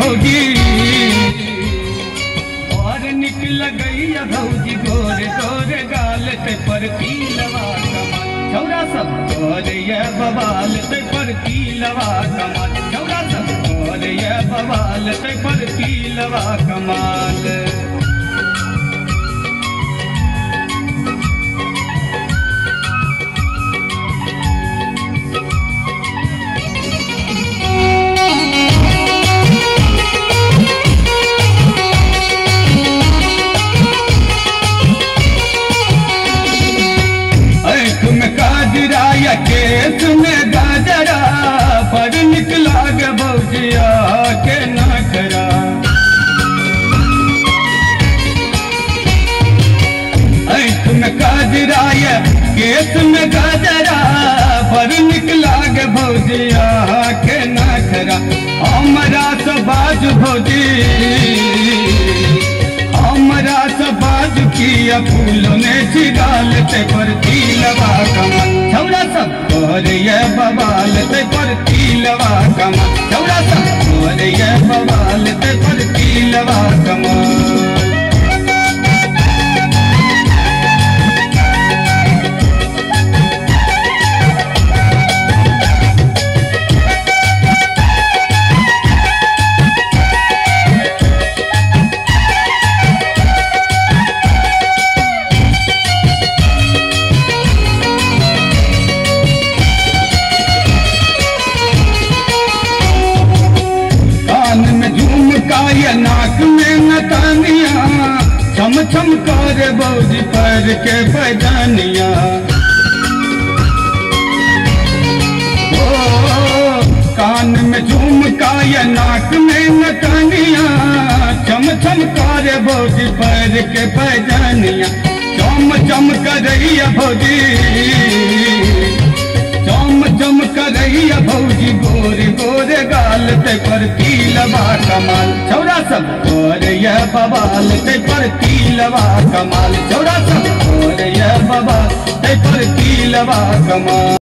भौजी और निकल गई भौजी गोरे गोरे गाल ते पर पीलवा कमाल छौरा सब गोरे ये बवाल ते पर पीलवा कमाल छौरा सब गोरे ये बवाल ते पर पीलवा कमाल। केस में गाजरा पर निकला गे भौजिया के नखरा ऐठ में गाजरा केस में गाजरा पर निकला गे भौजिया के नखरा हमरा से बाज भौजी हमरा से बाज किया फूलों ने छिगाल ते पर पीलवा कमाल छौरा सब गोरे ये बवाल ते पर पीलवा कमाल छौरा सब गोरे ये बवाल ते पर पीलवा कमाल। ये नाक में नतानिया छम छम करे भौजी पर के पैदानिया ओ कान में झुमका ये नाक में नतानिया छम छम करे भौजी पर के पैदानिया चम चम करई भौजी चम चम करई भौजी गोरे गोरे गाल ते पर पीलवा कमाल छौरा सब गोरे ये बवाल ते पर पीलवा कमाल छौरा सब गोरे ये बवाल ते पर पीलवा कमाल।